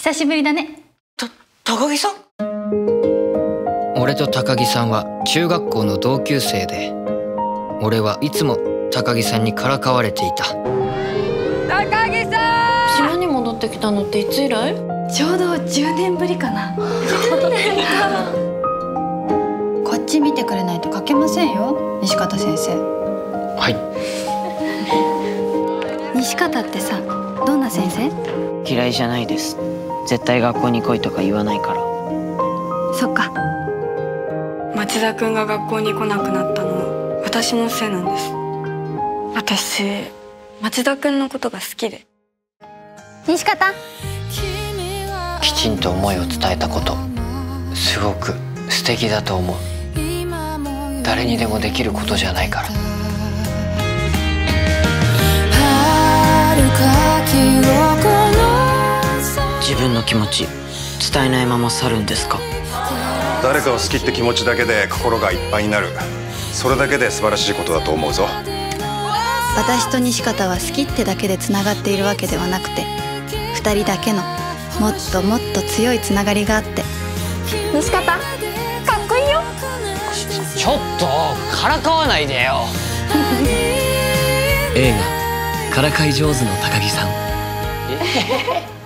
久しぶりだね。 高木さん？ 俺と高木さんは中学校の同級生で、俺はいつも高木さんにからかわれていた。 高木さん！ 島に戻ってきたのっていつ以来？ ちょうど10年ぶりかな。こっち見てくれないと書けませんよ、西片先生。 はい。 西片ってさ、どんな先生？ 嫌いじゃないです。絶対学校に来いとか言わないから。 そっか。 町田くんが学校に来なくなったの私のせいなんです。私町田くんのことが好きで。 西片。 きちんと思いを伝えたこと、すごく素敵だと思う。誰にでもできることじゃないから。 自分の気持ち伝えないまま去るんですか？ 誰かを好きって気持ちだけで心がいっぱいになる。それだけで素晴らしいことだと思うぞ。 私と西片は好きってだけでつながっているわけではなくて、2人だけのもっともっと強いつながりがあって。 西片、かっこいいよ。 ちょっとからかわないでよ。 映画「からかい上手の高木さん」